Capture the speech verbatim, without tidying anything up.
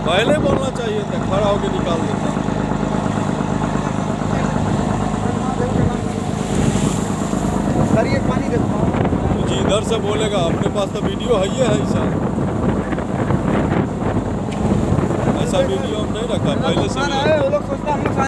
पहले बोलना चाहिए था, खड़ा होके निकाल देता। सर ये पानी देखो जी इधर से बोलेगा, अपने पास तो वीडियो है ही है ऐसा ऐसा वीडियो हम नहीं रखा पहले से।